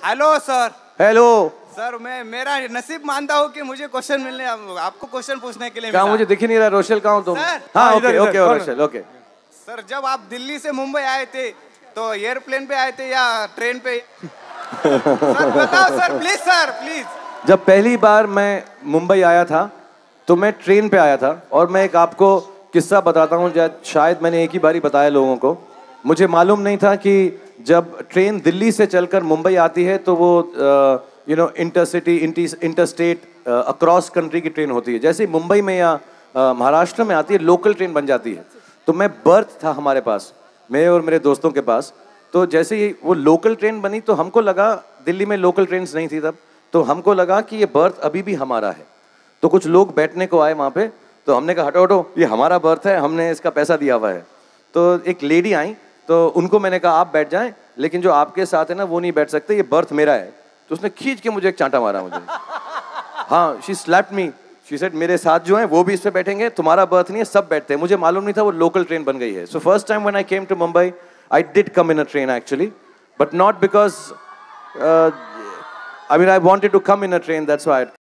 Hello sir. Hello sir मैं मेरा नसीब मानता हूँ कि मुझे क्वेश्चन मिलने आपको क्वेश्चन पूछने के लिए कहाँ मिला। मुझे दिख ही नहीं रहा। रोशल कहाँ हो तुम? सर। हाँ ओके ओके रोशल ओके। सर जब आप दिल्ली से मुंबई आए थे तो एयरप्लेन पे आए थे या ट्रेन पे? सर बताओ सर प्लीज। जब पहली बार मैं मुंबई आया था तो मैं ट्रेन पे आया था और मैं एक आपको किस्सा बताता हूँ। शायद मैंने एक ही बारी बताया लोगों को। मुझे मालूम नहीं था कि जब ट्रेन दिल्ली से चलकर मुंबई आती है तो वो इंटरसिटी इंटरस्टेट अक्रॉस कंट्री की ट्रेन होती है। जैसे मुंबई में या महाराष्ट्र में आती है लोकल ट्रेन बन जाती है। तो मैं बर्थ था हमारे पास, मेरे और मेरे दोस्तों के पास। तो जैसे ही वो लोकल ट्रेन बनी तो हमको लगा, दिल्ली में लोकल ट्रेन नहीं थी तब, तो हमको लगा कि ये बर्थ अभी भी हमारा है। तो कुछ लोग बैठने को आए वहाँ पे, तो हमने कहा हटो हटो ये हमारा बर्थ है, हमने इसका पैसा दिया हुआ है। तो एक लेडी आई तो उनको मैंने कहा आप बैठ जाएं, लेकिन जो आपके साथ है ना वो नहीं बैठ सकते, ये बर्थ मेरा है। तो उसने खींच के मुझे एक चांटा मारा मुझे। हाँ, she slapped me, she said मेरे साथ जो हैं वो भी इस पे बैठेंगे, तुम्हारा बर्थ नहीं है, सब बैठते हैं। मुझे मालूम नहीं था वो लोकल ट्रेन बन गई है। So first time when I came to Mumbai I did come in a train actually, but not because I mean I wanted to come in a train, that's why